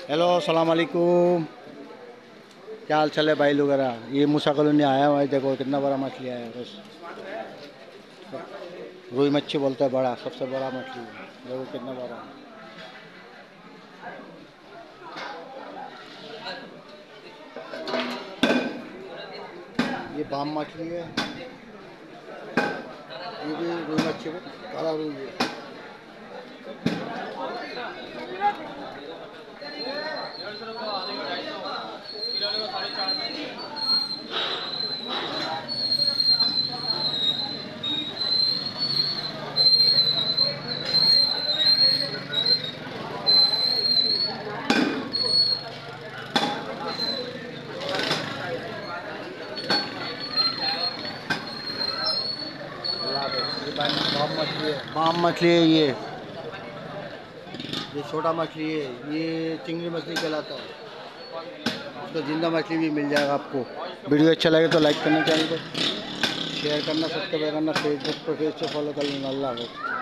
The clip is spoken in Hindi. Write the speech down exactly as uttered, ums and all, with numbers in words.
हेलो सलाम अलैकुम। क्या हाल चाल है भाई लोग? ये मूसा कॉलोनी आया हुआ है, देखो कितना बड़ा मछली आया है। बस रुई मच्छी बोलता है, बड़ा सबसे बड़ा मछली है। देखो कितना बड़ा है। ये बाम मछली है, ये भी रुई मच्छी है, काला रुई है। ये बाम मछली है, बाम मछली है। ये ये छोटा मछली है, ये चिंगड़ी मछली कहलाता है। उसका जिंदा मछली भी मिल जाएगा आपको। वीडियो अच्छा लगे तो लाइक करना, चैनल को शेयर करना, सब्सक्राइब करना, फेसबुक पर पेज से फॉलो कर लेना। अल्लाह हाफ़िज़।